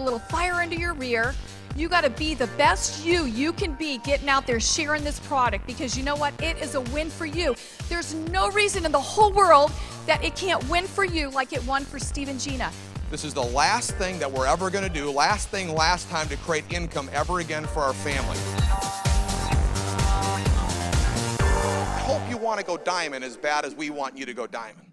little fire under your rear. You got to be the best you can be getting out there sharing this product, because you know what? It is a win for you. There's no reason in the whole world that it can't win for you like it won for Steve and Gina. This is the last thing that we're ever going to do, last time to create income ever again for our family. I hope you want to go diamond as bad as we want you to go diamond.